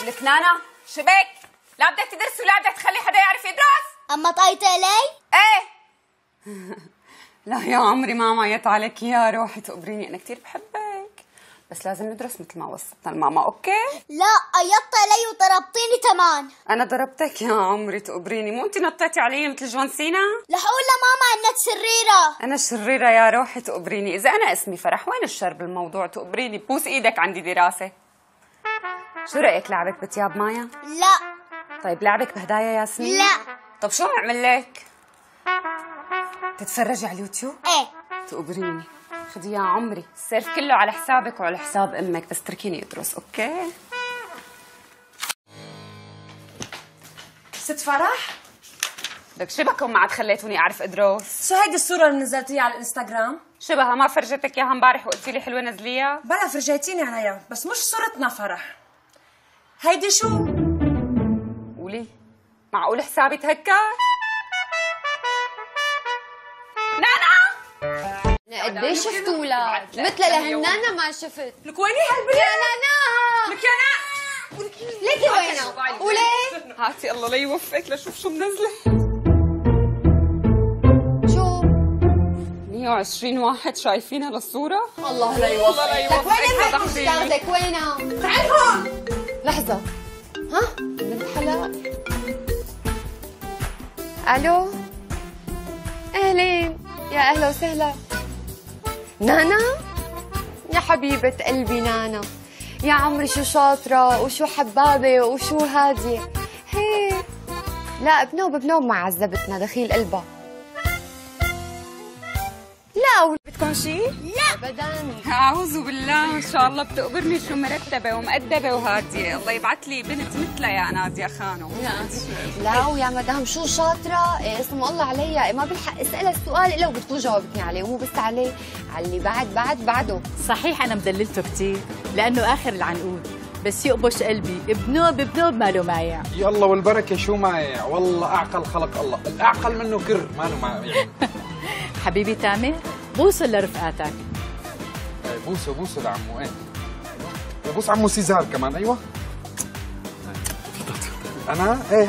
لك نانا شبك، لا بدك تدرسي ولا بدك تخلي حدا يعرف يدرس؟ اما طايته علي؟ ايه. لا يا عمري ما عميت عليك يا روحي، تقبريني، انا كثير بحبك، بس لازم ندرس مثل ما وصفتنا الماما. اوكي؟ لا قيضت علي وضربتيني كمان. انا ضربتك يا عمري، تقبريني، مو انت نطيتي علي مثل جون سينا؟ رح اقول لماما انك شريره. انا شريره يا روحي، تقبريني، اذا انا اسمي فرح وين الشر بالموضوع؟ تقبريني، بوس ايدك، عندي دراسه. شو رايك لعبك بتياب مايا؟ لا. طيب لعبك بهدايا ياسمين؟ لا. طب شو نعمل لك؟ تتفرجي على اليوتيوب؟ ايه. تقبريني، خدي يا عمري، السيرف كله على حسابك وعلى حساب امك، بس تركيني ادرس. اوكي؟ ست فرح، لك شبكهم ما عاد خليتوني اعرف ادرس. شو هيدي الصورة اللي نزلتيها على الانستغرام؟ شبهها ما فرجتك اياها امبارح وقلتي لي حلوه نزليها؟ بلا فرجيتيني عليها، بس مش صورتنا فرح. هيدي شو؟ قولي، معقول حسابي تهكر؟ نانا قديش شفت اولاد مثل لهنانا ما شفت. لك ويني هالبنت؟ يا نانا لك يا نانا ليكي وينها؟ وليه؟ هاتي الله ليوفقك لشوف شو منزله. شو؟ 120 واحد شايفينها للصورة؟ الله لا يوفقك. لك وين البنت استاذك؟ وينها؟ تعال هون. لحظة، ها؟ بنت حلال. الو؟ اهلين، يا اهلا وسهلا. نانا؟ يا حبيبة قلبي نانا، يا عمري شو شاطرة وشو حبابة وشو هادية. هي لا بنوب ما عذبتنا دخيل قلبها. لا بدكم شيء؟ لا ابدا. أعوذ بالله، ما شاء الله بتقبرني شو مرتبة ومؤدبة وهادية، الله يبعث لي بنت مثلها يا نادية خانو. لا ويا مدام شو شاطرة، إيه اسم الله عليها، ما بالحق اسألها السؤال إلا وبتكون جاوبتني عليه، ومو بس عليه، على اللي بعده. صحيح أنا مدللته كتير لأنه آخر العنقود، بس يقبش قلبي بنوب ماله مايع. يلا والبركة شو مايع، والله أعقل خلق الله، الأعقل منه كر ماله مايع. حبيبي تامر، بوصل لرفقاتك. بوسه لعمو. ايه بوس عمو سيزار كمان. ايوه انا ايه.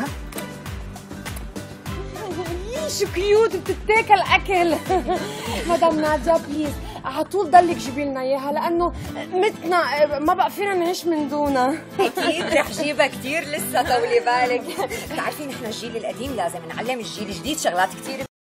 شو كيوت بتتاكل اكل. مدام نادية بليز على طول ضلك جيبي لنا اياها، لانه متنا ما بقى فينا نعيش من دونها. اكيد رح جيبها كثير، لسه طولي بالك. بتعرفي نحن الجيل القديم لازم نعلم الجيل الجديد شغلات كثير